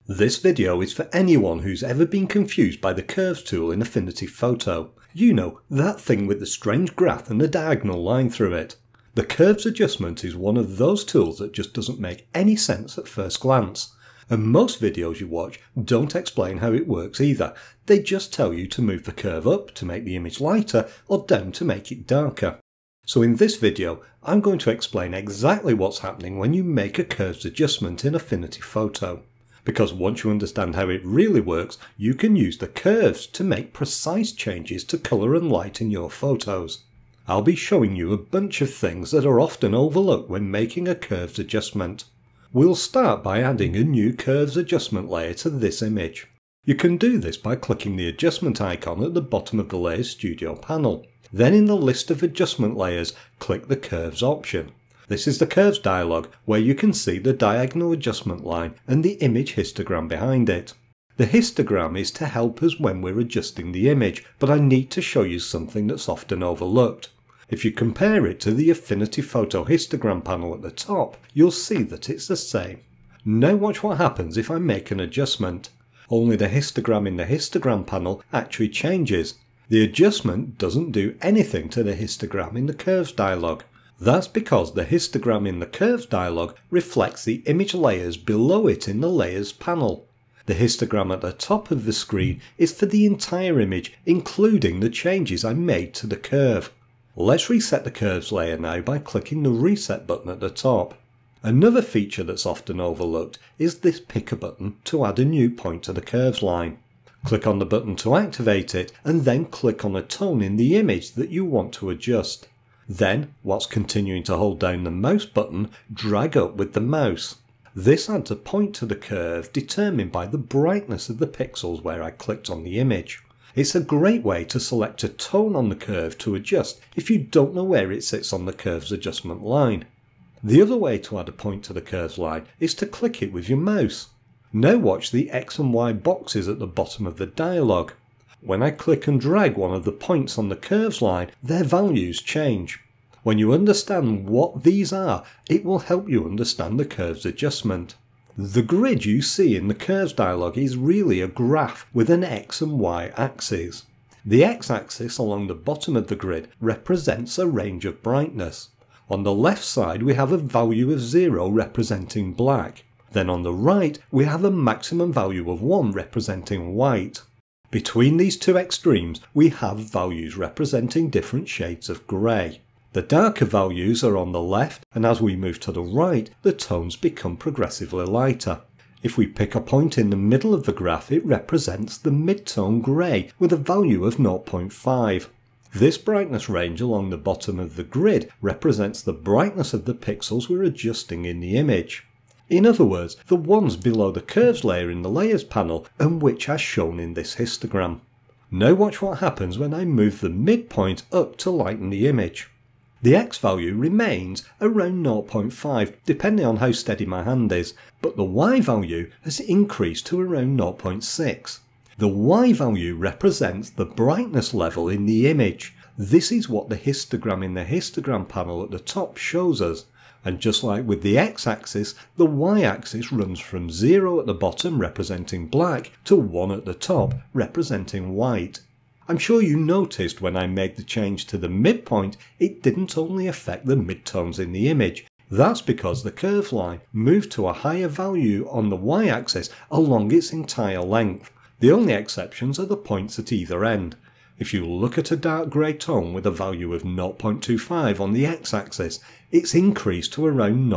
This video is for anyone who's ever been confused by the curves tool in Affinity Photo. You know, that thing with the strange graph and a diagonal line through it. The curves adjustment is one of those tools that just doesn't make any sense at first glance. And most videos you watch don't explain how it works either. They just tell you to move the curve up to make the image lighter or down to make it darker. So in this video, I'm going to explain exactly what's happening when you make a curves adjustment in Affinity Photo. Because once you understand how it really works, you can use the curves to make precise changes to colour and light in your photos. I'll be showing you a bunch of things that are often overlooked when making a curves adjustment. We'll start by adding a new curves adjustment layer to this image. You can do this by clicking the adjustment icon at the bottom of the Layers Studio panel. Then in the list of adjustment layers, click the curves option. This is the curves dialog where you can see the diagonal adjustment line and the image histogram behind it. The histogram is to help us when we're adjusting the image, but I need to show you something that's often overlooked. If you compare it to the Affinity Photo histogram panel at the top, you'll see that it's the same. Now watch what happens if I make an adjustment. Only the histogram in the histogram panel actually changes. The adjustment doesn't do anything to the histogram in the curves dialog. That's because the histogram in the curves dialog reflects the image layers below it in the layers panel. The histogram at the top of the screen is for the entire image, including the changes I made to the curve. Let's reset the curves layer now by clicking the reset button at the top. Another feature that's often overlooked is this picker button to add a new point to the curves line. Click on the button to activate it and then click on a tone in the image that you want to adjust. Then, whilst continuing to hold down the mouse button, drag up with the mouse. This adds a point to the curve determined by the brightness of the pixels where I clicked on the image. It's a great way to select a tone on the curve to adjust if you don't know where it sits on the curves adjustment line. The other way to add a point to the curves line is to click it with your mouse. Now watch the X and Y boxes at the bottom of the dialog. When I click and drag one of the points on the curves line, their values change. When you understand what these are, it will help you understand the curves adjustment. The grid you see in the curves dialog is really a graph with an X and Y axis. The X axis along the bottom of the grid represents a range of brightness. On the left side we have a value of 0 representing black. Then on the right we have a maximum value of 1 representing white. Between these two extremes we have values representing different shades of grey. The darker values are on the left, and as we move to the right the tones become progressively lighter. If we pick a point in the middle of the graph, it represents the mid-tone grey with a value of 0.5. This brightness range along the bottom of the grid represents the brightness of the pixels we're adjusting in the image. In other words, the ones below the curves layer in the layers panel and which are shown in this histogram. Now watch what happens when I move the midpoint up to lighten the image. The X value remains around 0.5 depending on how steady my hand is, but the Y value has increased to around 0.6. The Y value represents the brightness level in the image. This is what the histogram in the histogram panel at the top shows us. And just like with the X-axis, the Y-axis runs from 0 at the bottom representing black to 1 at the top representing white. I'm sure you noticed when I made the change to the midpoint, it didn't only affect the midtones in the image. That's because the curve line moved to a higher value on the Y-axis along its entire length. The only exceptions are the points at either end. If you look at a dark grey tone with a value of 0.25 on the X-axis, it's increased to around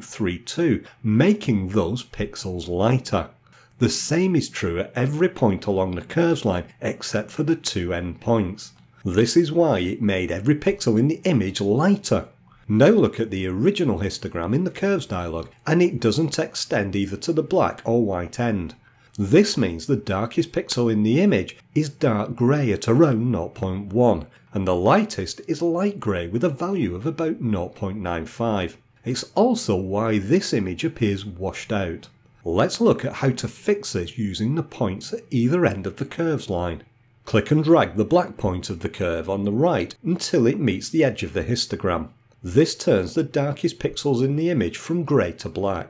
0.32, making those pixels lighter. The same is true at every point along the curves line except for the two end points. This is why it made every pixel in the image lighter. Now look at the original histogram in the curves dialog, and it doesn't extend either to the black or white end. This means the darkest pixel in the image is dark grey at around 0.1 and the lightest is light grey with a value of about 0.95. It's also why this image appears washed out. Let's look at how to fix this using the points at either end of the curves line. Click and drag the black point of the curve on the right until it meets the edge of the histogram. This turns the darkest pixels in the image from grey to black.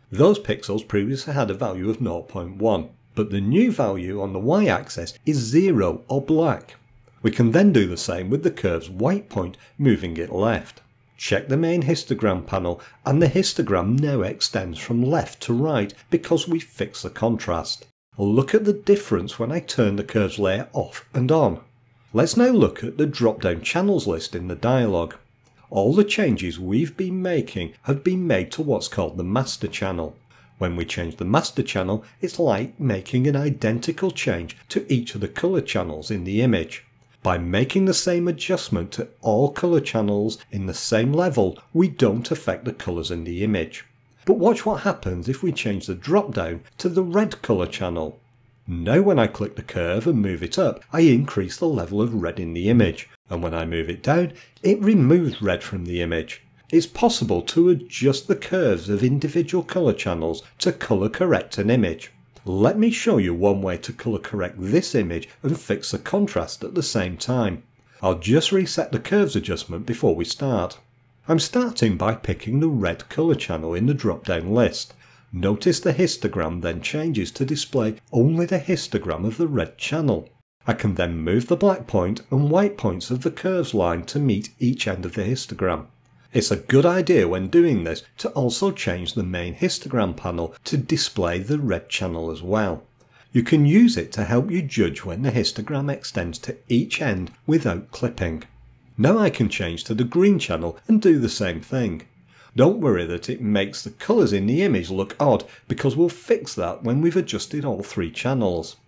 Those pixels previously had a value of 0.1, but the new value on the y-axis is 0 or black. We can then do the same with the curve's white point, moving it left. Check the main histogram panel, and the histogram now extends from left to right because we fixed the contrast. Look at the difference when I turn the curves layer off and on. Let's now look at the drop-down channels list in the dialog. All the changes we've been making have been made to what's called the master channel. When we change the master channel, it's like making an identical change to each of the colour channels in the image. By making the same adjustment to all colour channels in the same level, we don't affect the colours in the image. But watch what happens if we change the drop down to the red colour channel. Now when I click the curve and move it up, I increase the level of red in the image, and when I move it down, it removes red from the image. It's possible to adjust the curves of individual colour channels to colour correct an image. Let me show you one way to colour correct this image and fix the contrast at the same time. I'll just reset the curves adjustment before we start. I'm starting by picking the red colour channel in the drop-down list. Notice the histogram then changes to display only the histogram of the red channel. I can then move the black point and white points of the curves line to meet each end of the histogram. It's a good idea when doing this to also change the main histogram panel to display the red channel as well. You can use it to help you judge when the histogram extends to each end without clipping. Now I can change to the green channel and do the same thing. Don't worry that it makes the colours in the image look odd, because we'll fix that when we've adjusted all three channels.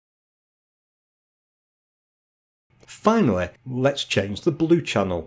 Finally, let's change the blue channel.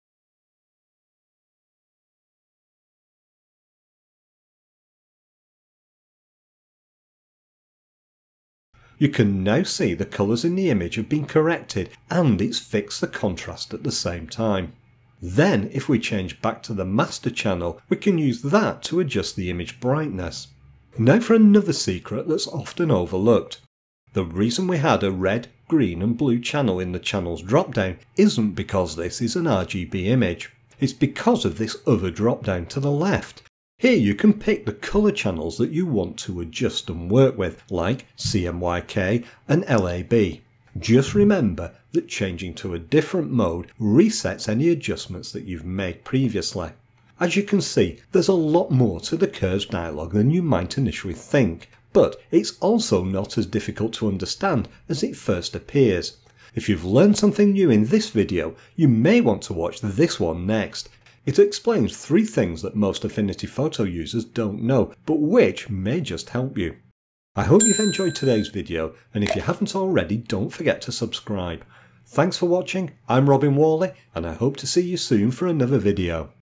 You can now see the colours in the image have been corrected and it's fixed the contrast at the same time. Then if we change back to the master channel, we can use that to adjust the image brightness. Now for another secret that's often overlooked. The reason we had a red, green and blue channel in the channels drop down isn't because this is an RGB image. It's because of this other drop down to the left. Here you can pick the colour channels that you want to adjust and work with, like CMYK and LAB. Just remember that changing to a different mode resets any adjustments that you've made previously. As you can see, there's a lot more to the curves dialog than you might initially think, but it's also not as difficult to understand as it first appears. If you've learned something new in this video, you may want to watch this one next. It explains 3 things that most Affinity Photo users don't know, but which may just help you. I hope you've enjoyed today's video, and if you haven't already, don't forget to subscribe. Thanks for watching, I'm Robin Worley, and I hope to see you soon for another video.